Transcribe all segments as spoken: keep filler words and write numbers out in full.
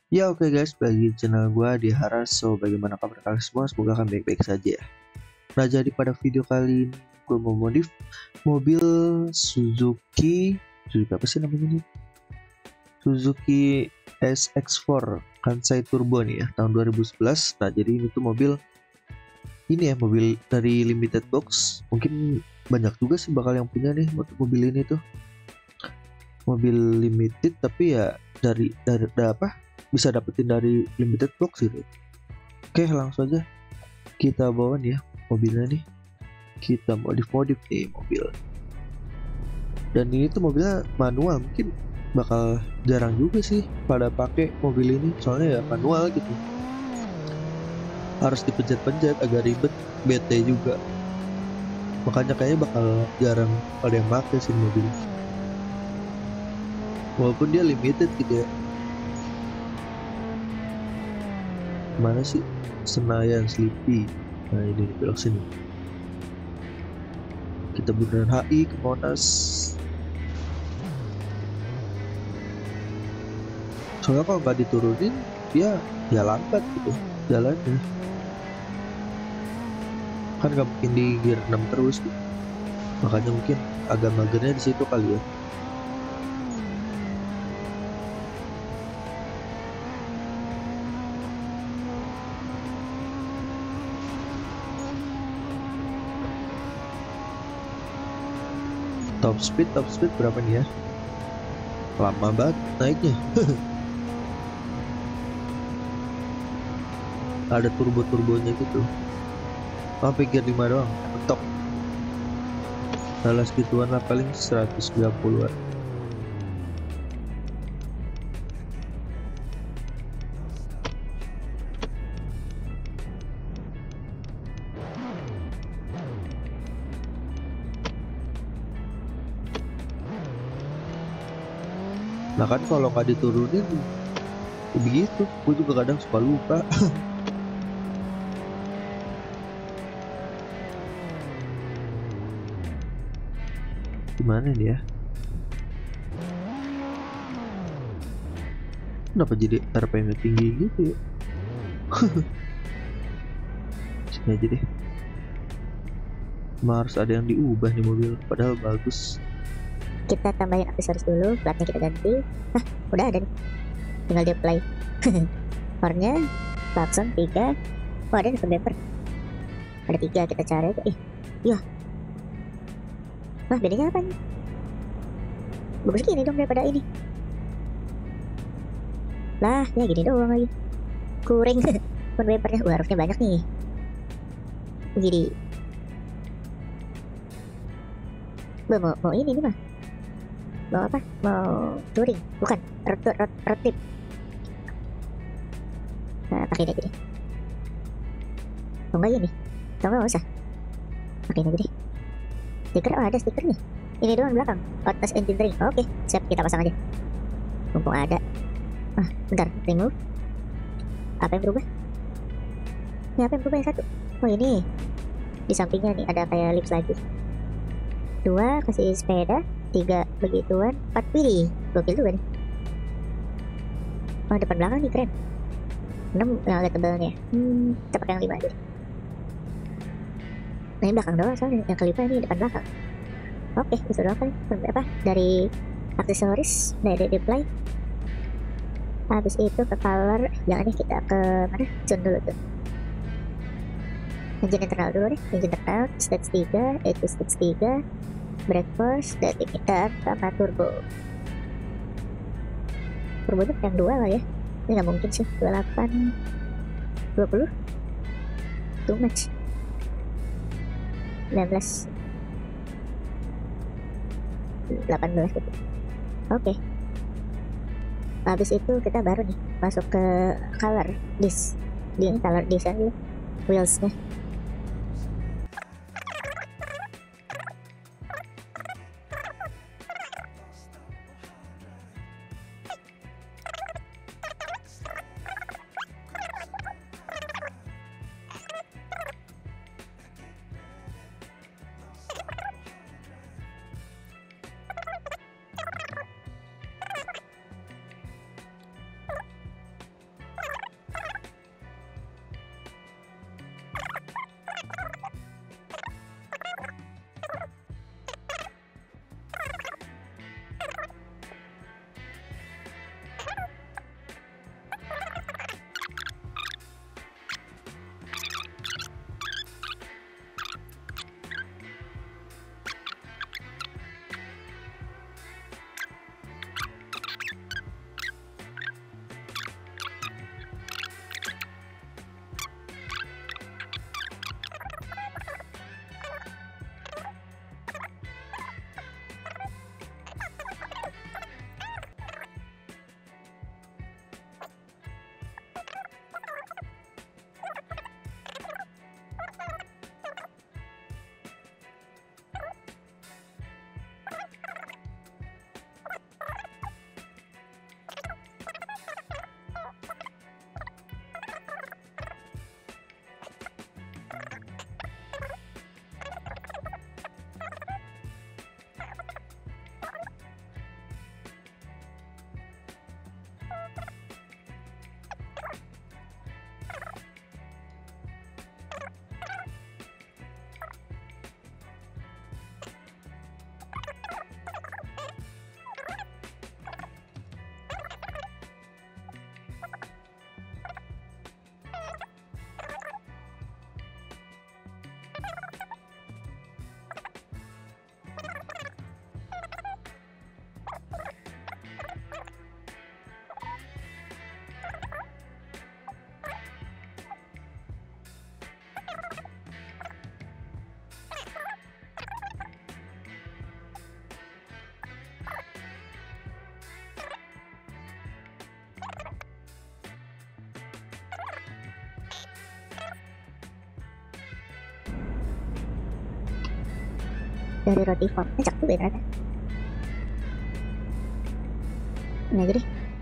Ya oke guys, bagi channel gua di Haras. So bagaimana kabar kalian semua? Semoga kalian baik-baik saja ya. Nah jadi pada video kali ini gue mau modif mobil Suzuki Suzuki apa sih namanya ini? Suzuki S X empat Kansai Turbo nih ya, tahun dua ribu sebelas. Nah jadi ini tuh mobil ini ya, mobil dari limited box. Mungkin banyak juga sih bakal yang punya nih untuk mobil ini tuh. Mobil limited tapi ya dari dari, dari apa? Bisa dapetin dari limited box gitu. Oke, langsung aja kita bawa nih ya mobilnya nih. Kita modif-modif nih mobil. Dan ini tuh mobilnya manual, mungkin bakal jarang juga sih pada pakai mobil ini, soalnya ya manual gitu. Harus dipencet-pencet, agak ribet, bete juga. Makanya kayaknya bakal jarang ada yang pakai sih mobil. Walaupun dia limited gitu ya. Mana sih Senayan Sleepy? Nah ini belok sini. Kita bundaran H I ke Monas. Soalnya kalau nggak diturunin dia ya lambat gitu jalannya, kan nggak mungkin di gear enam terus gitu. Makanya mungkin agak magernya di situ kali ya. Top speed top speed berapa nih ya? Lama banget naiknya. Ada turbo-turbonya gitu. Sampai gear lima doang, mentok. Salah segituan lah, paling seratus sembilan puluhan. Nah kan kalau nggak diturunin ya begitu, gue juga kadang suka lupa. Gimana nih ya? Kenapa jadi R P M tinggi gitu ya? Sini aja deh. Emang harus ada yang diubah nih mobil, padahal bagus. Kita tambahin aksesoris dulu, platnya kita ganti. Hah, udah ada nih, tinggal di apply. Hornnya, klakson tiga. Oh ada nih bumper, ada tiga, kita cari. Ih, iya. Wah bedanya apa nih? Bagus gini dong daripada ini. Lah ya gini doang lagi, kuring. Pun bumpernya, wah harusnya banyak nih. Jadi mau, mau, mau ini nih mah, mau apa? Mau touring, bukan road, road, road trip. Nah pakai ini aja deh. Oh enggak ini, oh enggak usah, pakai ini aja deh. Stiker, oh ada stiker nih. Ini doang belakang, Outlast Engine Ring. Oke, siap, kita pasang aja. Mumpung ada. Ah, bentar, remove. Apa yang berubah? Ini apa yang berubah yang satu? Oh ini, di sampingnya nih ada kayak lips lagi. Dua kasih sepeda, tiga begituan, empat pilih. Gokil juga nih. Oh depan belakang nih keren. Enam yang agak tebalnya. Hmm, kita pakai yang lima aja. Nah ini belakang doang soalnya, yang kelima ini depan belakang. Oke, bisa doang kan? Apa? Dari aksesoris, dari display. Habis itu ke color, jangan nih kita ke mana? Zone dulu tuh. Engine internal dulu deh, engine internal, stage tiga, itu stage tiga, brake force, dan limiter, sama turbo. Turbonya yang dua lah ya, ini nggak mungkin sih, dua puluh delapan, dua puluh, too much. sembilan belas, delapan belas gitu. Oke. Habis itu kita baru nih masuk ke color disc. Di ini color disc aja, wheelsnya. dari roti form. Ini cakep juga ternyata. Ini aja deh.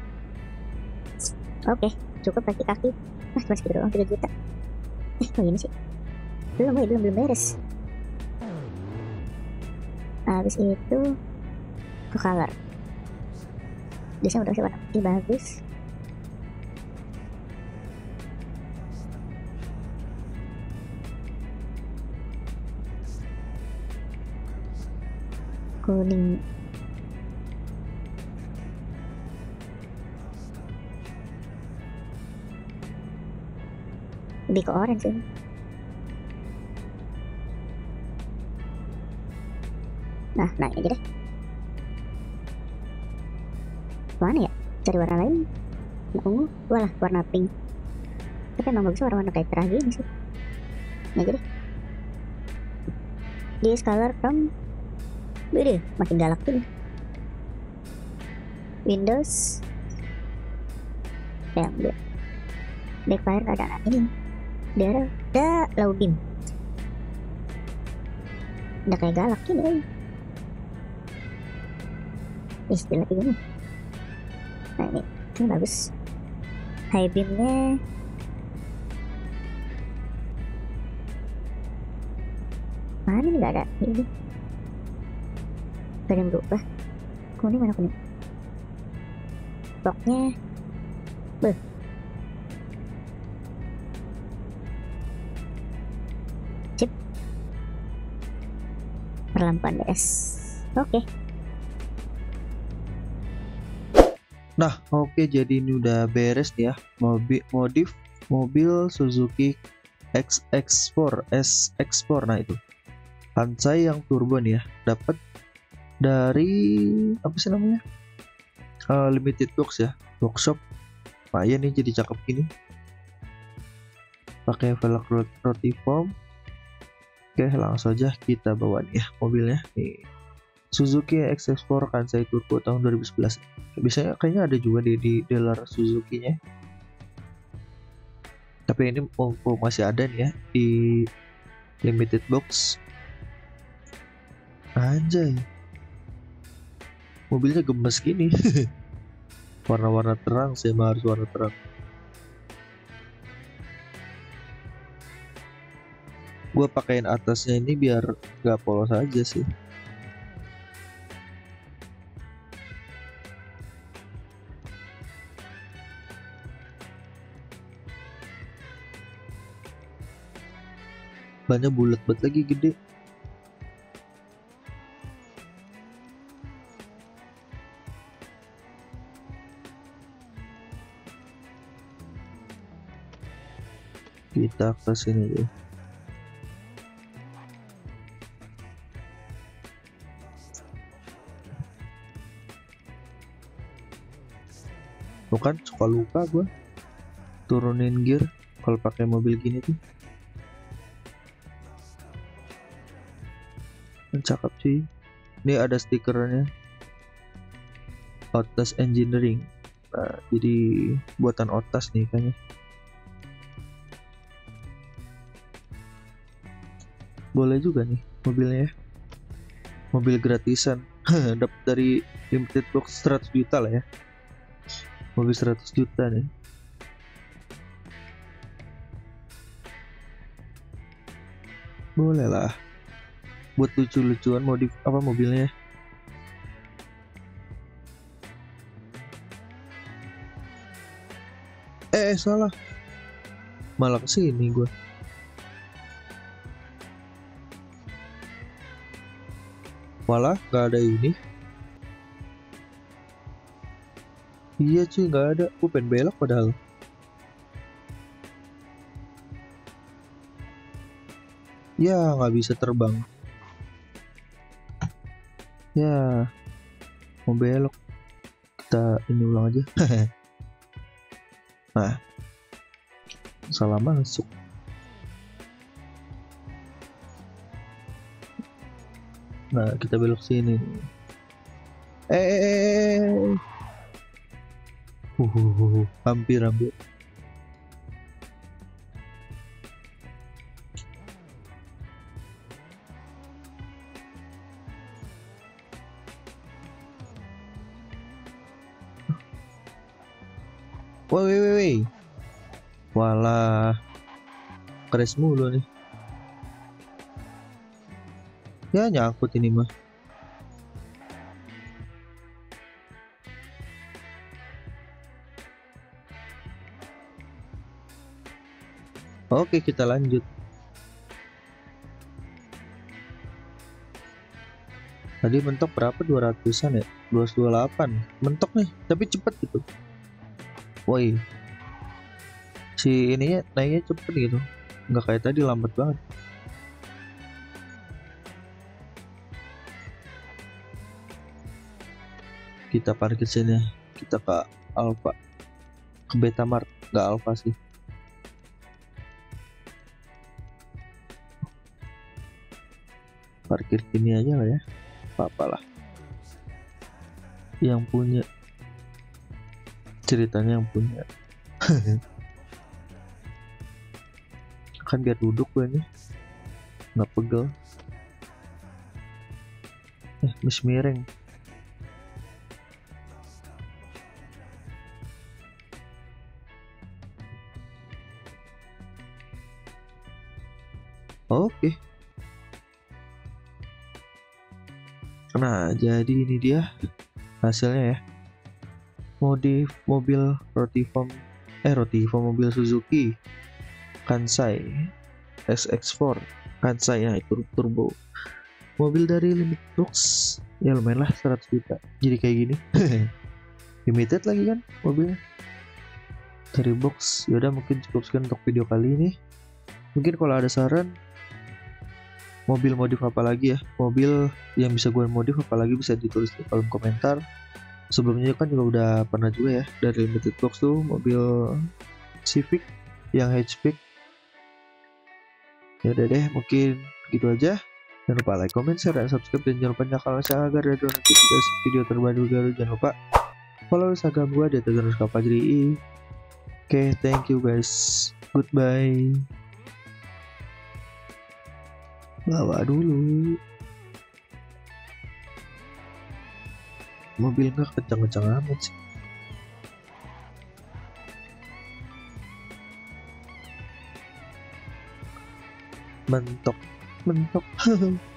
Oke, cukup kaki-kaki. Nah, cuma segitu doang, tiga juta. Eh, kok gini sih? Belum, belum, belum beres. Habis itu ke color. Biasanya udah sih warna putih bagus. Kuning. Lebih ke orange ini. Nah, nah ini aja deh. Mana ya? Cari warna lain. Warna ungu, walah warna pink. Tapi emang bagusnya warna-warna kayak cerah gini sih. Ini aja deh. This color from, beda, makin galak tuh. Windows. Yang dia. Backfire ada anak ini. Dia ada low beam. Udah kayak galak gini. Istilah ini. Nah ini, ini bagus. High beamnya mana nih, gak ada ini. Gak ada yang berubah. Kuning mana kuning? Boxnya beuh. Chip perlampuan beres. Oke. Nah, oke, jadi ini udah beres nih ya. Mobil modif mobil Suzuki X X empat S X empat. Nah itu Kansai yang turbo nih ya, dapat dari apa sih namanya, uh, limited box ya, workshop. Lumayan nih jadi cakep gini, pakai velg roti form. Oke, langsung aja kita bawa nih ya mobilnya nih, Suzuki X X empat Kansai Turbo tahun dua ribu sebelas. Biasanya kayaknya ada juga di, di dealer Suzuki-nya, tapi ini oh, oh, masih ada nih ya di limited box. Anjay, mobilnya gemes gini. Warna-warna terang sih, emang harus warna terang. Gue pakein atasnya ini biar gak polos aja sih. Bannya bulat banget lagi, gede. Kita ke sini deh. Bukan suka lupa gue turunin gear kalau pakai mobil gini tuh. Cakep sih. Ini ada stikernya, Otas Engineering. Nah, jadi buatan Otas nih kayaknya. Boleh juga nih mobilnya ya. Mobil gratisan. Dapat dari limited box seratus juta lah ya. Mobil seratus juta nih. Boleh lah. Buat lucu-lucuan modif apa mobilnya. Eh, eh salah. Malah kesini gue. Malah gak ada ini. Iya cuy, gak ada. Gue pengen belok padahal. Ya gak bisa terbang. Ya mau belok, kita ini ulang aja. Nah, salah masuk. Nah, kita belok sini. Eh, eh, eh. Uh, hampir hampir. Woi woi woi. Walah, crash mulu nih. Ya nyangkut ini mah. Oke, kita lanjut. Tadi mentok berapa? dua ratusan ya? dua ratus dua puluh delapan. Mentok nih, tapi cepet gitu. Woi. Si ininya naiknya cepet gitu. Nggak kayak tadi lambat banget. Kita parkir sini. Kita ke Alfa. Ke Beta Mart. Nggak Alfa sih. Parkir sini aja lah ya. Apa-apa lah. Yang punya. Ceritanya yang punya. Kan biar duduk gue nih. Nggak pegel. Eh, mis miring. Oke. Nah, jadi ini dia hasilnya ya. Modif mobil Rotiform eh Rotiform mobil Suzuki Kansai S X empat Kansai ya, itu turbo. Mobil dari limit box ya lumayan lah seratus juta. Jadi kayak gini. Limited lagi kan mobilnya. Dari box. Yaudah, mungkin cukup sekian untuk video kali ini. Mungkin kalau ada saran mobil modif apa lagi ya, mobil yang bisa gue modif apalagi, bisa ditulis di kolom komentar. Sebelumnya kan juga udah pernah juga ya dari limited box tuh mobil Civic yang hatchback. Ya udah deh, mungkin gitu aja. Jangan lupa like, comment, share, dan subscribe, dan jangan lupa nyalakan lonceng agar ada notifikasi video terbaru baru. Jangan lupa follow Instagram gue di et underscore fajri. Oke, thank you guys, goodbye. Bawa dulu. Mobil nggak kencang-kencang amat sih. Mentok, mentok.